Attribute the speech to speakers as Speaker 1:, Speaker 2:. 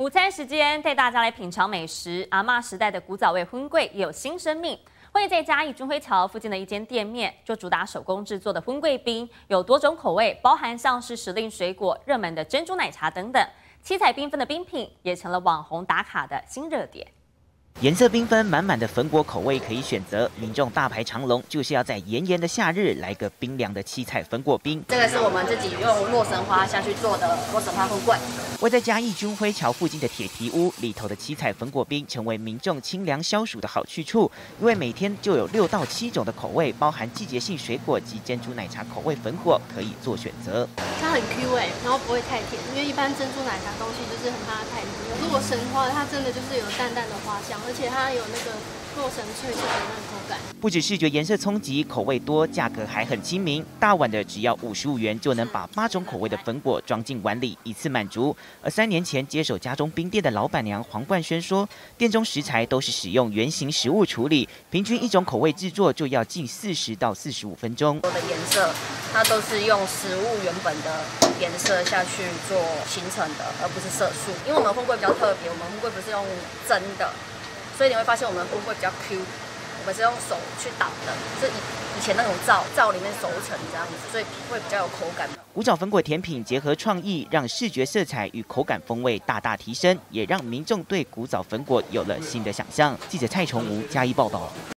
Speaker 1: 午餐时间带大家来品尝美食，阿嬷时代的古早味荤桂也有新生命。位在嘉义军辉桥附近的一间店面，就主打手工制作的荤桂冰，有多种口味，包含像是时令水果、热门的珍珠奶茶等等，七彩缤纷的冰品也成了网红打卡的新热点。
Speaker 2: 颜色缤纷，满满的粉果口味可以选择，民众大排长龙，就是要在炎炎的夏日来个冰凉的七彩粉果冰。
Speaker 3: 这个是我们自己用洛神花下去做的洛神花荤桂。
Speaker 2: 位在嘉义军辉桥附近的铁皮屋里头的七彩粉果冰，成为民众清凉消暑的好去处，因为每天就有6到7种的口味，包含季节性水果及珍珠奶茶口味粉果可以做选择。
Speaker 4: 它很 Q 然后不会太甜，因为一般珍珠奶茶东西就是很怕它太甜。如果神花，它真的就是有淡淡的花香，而且它有那个洛神脆脆的那个口感。
Speaker 2: 不止视觉颜色冲击，口味多，价格还很亲民，大碗的只要55元就能把8种口味的粉果装进碗里，一次满足。而3年前接手家中冰店的老板娘黄冠轩说，店中食材都是使用原型食物处理，平均1种口味制作就要近40到45分钟。
Speaker 3: 我的颜色，它都是用食物原本的颜色下去做形成的，而不是色素。因为我们荤桂比较特别，我们荤桂不是用蒸的，所以你会发现我们荤桂比较 Q。 我们是用手去捣的，是以前那种灶里面熟成这样子，所以会比较有口感。
Speaker 2: 古早粉果甜品结合创意，让视觉色彩与口感风味大大提升，也让民众对古早粉果有了新的想象。记者蔡崇吴嘉义报道。